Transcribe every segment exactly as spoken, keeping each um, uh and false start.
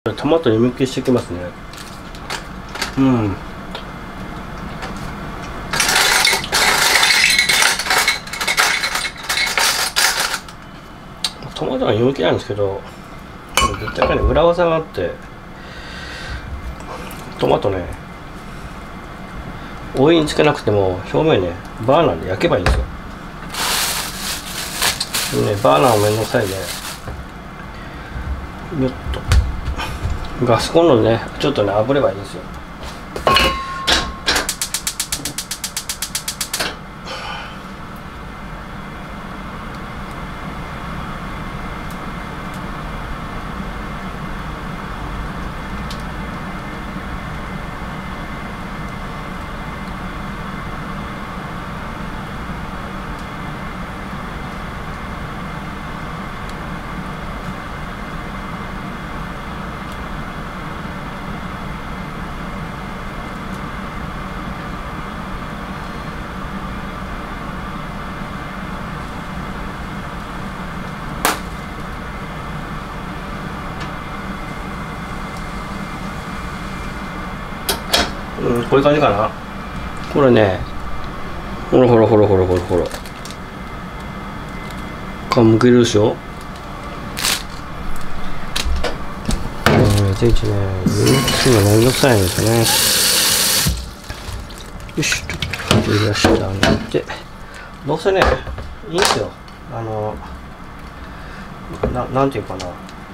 トマトに向きしていきますね。うん。トマトは湯むきなんですけど、絶対ね、裏技があって、トマトね、お湯につけなくても表面ね、バーナーで焼けばいいんですよ。でね、バーナーをめんどくさいね。よっと。ガスコンロでね、ちょっとね、炙ればいいんですよ。うん、こういう感じかな。これね、ほらほらほらほらほらほら。皮むけるでしょ。うん、いちいちね、湯むきするのめんどくさいんですよね。よし、ちょっと取り出してあげて。どうせね、いいんですよ。あの、な、なんていうかな。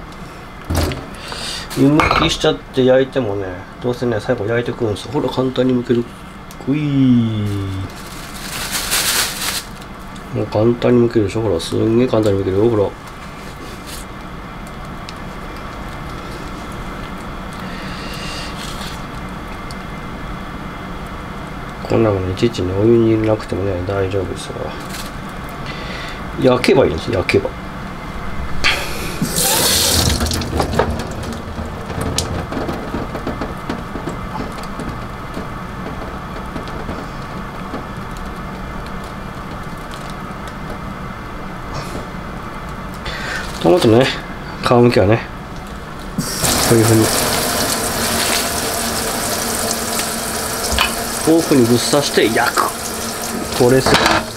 湯むきしちゃって焼いてもね、どうせね、最後焼いてくるんですよ。ほら、簡単にむける。くいー。もう簡単にむけるでしょ。ほら、すんげえ簡単にむけるよ。ほら。こんなのね、いちいちね、お湯に入れなくてもね、大丈夫ですよ。焼けばいいんです、焼けば。トマトのね、皮むきはね、こういうふうに豆腐にぶっ刺して焼く。これです。